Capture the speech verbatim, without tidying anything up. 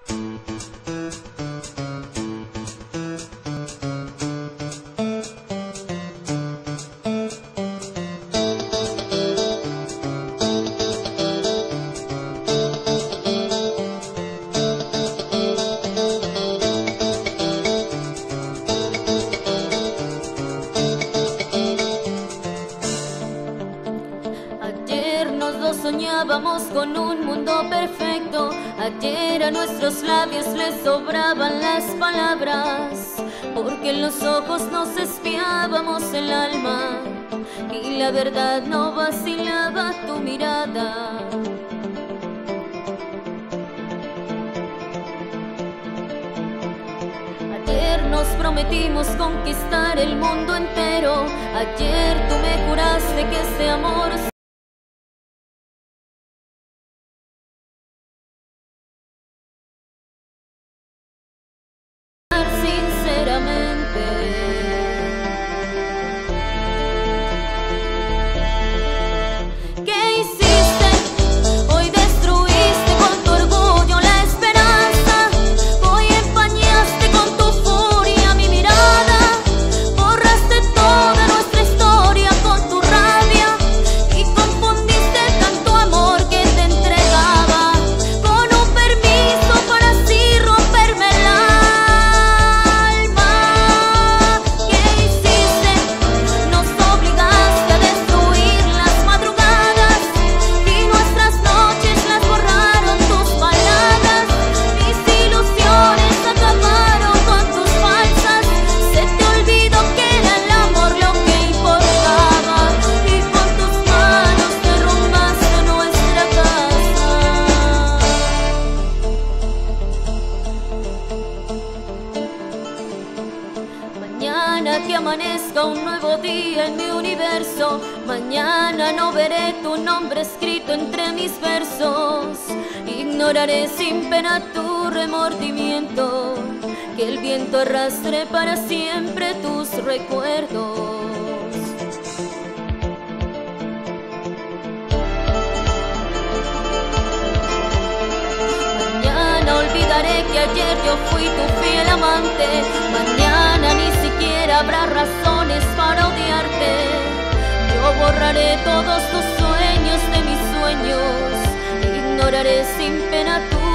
Soñábamos con un mundo perfecto. Ayer a nuestros labios les sobraban las palabras, porque en los ojos nos espiábamos el alma y la verdad no vacilaba tu mirada. Ayer nos prometimos conquistar el mundo entero. Ayer tú me juraste que ese amor que amanezca un nuevo día en mi universo. Mañana no veré tu nombre escrito entre mis versos. Ignoraré sin pena tu remordimiento, que el viento arrastre para siempre tus recuerdos. Mañana olvidaré que ayer yo fui tu fiel amante. Mañana ni siquiera habrá razones para odiarte. Yo borraré todos tus sueños de mis sueños. Ignoraré sin pena tu